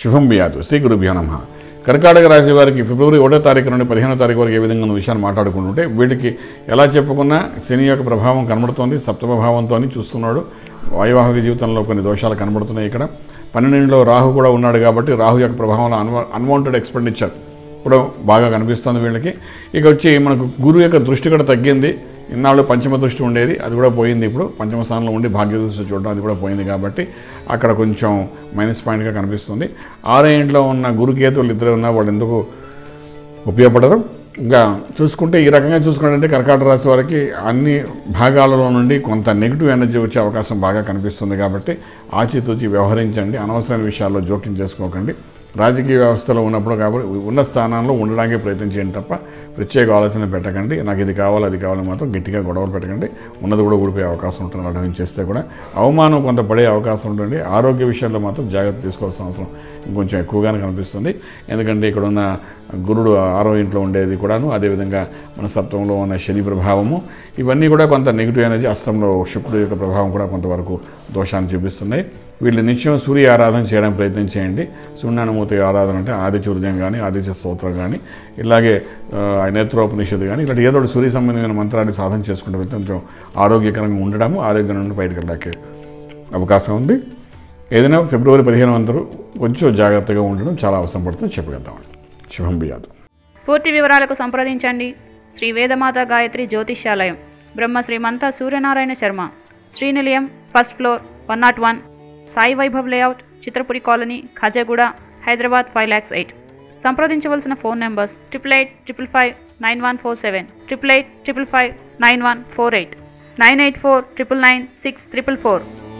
శుభం బియాదు. శ్రీ గురుభ్యో నమః. కర్కాటక రాశి వారికి ఫిబ్రవరి 1వ తారీఖు నుండి 15వ తారీఖు వరకు ఏ విధంగా ఉన్న విషయాన్ని మాట్లాడుకుంటుంటే, వీటికి ఎలా చెప్పుకున్నా శని యొక్క ప్రభావం కనబడుతోంది. సప్తమ భావంతో చూస్తున్నాడు. వైవాహిక జీవితంలో కొన్ని దోషాలు కనబడుతున్నాయి. ఇక్కడ 12లో రాహు కూడా ఉన్నాడు కాబట్టి రాహు యొక్క ప్రభావంలో అన్వాంటెడ్ ఎక్స్పెండిచర్ కూడా బాగా కనిపిస్తుంది వీళ్ళకి. ఇక వచ్చి మనకు గురువు యొక్క దృష్టి కూడా తగ్గింది. ఇన్నాళ్ళు పంచమ దృష్టి ఉండేది, అది కూడా పోయింది. ఇప్పుడు పంచమ స్థానంలో ఉండి భాగ్య దృష్టి చూడడం అది కూడా పోయింది కాబట్టి అక్కడ కొంచెం మైనస్ పాయింట్గా కనిపిస్తుంది. 6వ ఇంట్లో ఉన్న గురుకేతువులు ఇద్దరు ఉన్న వాళ్ళు ఎందుకు ఉపయోగపడరు. ఇంకా చూసుకుంటే ఈ రకంగా చూసుకుంటే కర్కాటక రాశి వారికి అన్ని భాగాలలో నుండి కొంత నెగిటివ్ ఎనర్జీ వచ్చే అవకాశం బాగా కనిపిస్తుంది కాబట్టి ఆచితూచి వ్యవహరించండి. అనవసరమైన విషయాల్లో జోక్యం చేసుకోకండి. రాజకీయ వ్యవస్థలో ఉన్నప్పుడు కాబట్టి ఉన్న స్థానాల్లో ఉండడానికి ప్రయత్నం చేయండి తప్ప ప్రత్యేక ఆలోచన పెట్టకండి. నాకు ఇది కావాలి అది కావాలని మాత్రం గట్టిగా గొడవలు పెట్టకండి. ఉన్నది కూడా ఊడిపోయే అవకాశం ఉంటుంది. అటు చేస్తే కూడా అవమానం కొంత పడే అవకాశం ఉంటుంది. ఆరోగ్య విషయాల్లో మాత్రం జాగ్రత్త తీసుకోవాల్సిన అవసరం ఇంకొంచెం ఎక్కువగానే కనిపిస్తుంది. ఎందుకంటే ఇక్కడ ఉన్న గురుడు 6వ ఇంట్లో ఉండేది కూడాను, అదేవిధంగా మన సప్తమంలో ఉన్న శని ప్రభావము, ఇవన్నీ కూడా కొంత నెగిటివ్ ఎనర్జీ. అష్టంలో శుక్రుడు యొక్క ప్రభావం కూడా కొంతవరకు దోషాన్ని చూపిస్తున్నాయి. వీళ్ళు నిత్యం సూర్య ఆరాధన చేయడానికి ప్రయత్నం చేయండి. సూర్యనారాయణమూర్తి ఆరాధన అంటే ఆదిత్య హృదయం కానీ ఆదిత్య స్తోత్రం కానీ ఇలాగే నేత్రోపనిషత్తు కానీ ఇలాంటి ఏదో సూర్య సంబంధమైన మంత్రాన్ని సాధన చేసుకుంటూ వెళ్తే కొంచెం ఆరోగ్యకరంగా ఉండడము, ఆరోగ్యం నుండి బయటకు వెళ్ళడానికి అవకాశం ఉంది. ఏదైనా ఫిబ్రవరి 15 అందరూ కొంచెం జాగ్రత్తగా ఉండడం చాలా అవసరం పడుతుంది చెప్పగలుగుతామండి. శుభం బియాదు. పూర్తి వివరాలకు సంప్రదించండి. Shri Vedamata Gayatri Jyotishyalayam, Brahma Srimantha Suryanarayana Sharma, Srinilayam, first floor, 101, Sai Vaibhav layout, Chitrapuri colony, Khajaguda, Hyderabad 5,08,000. సంప్రదించవలసిన ఫోన్ నెంబర్స్ 8885591147, 8855591148, 984999644.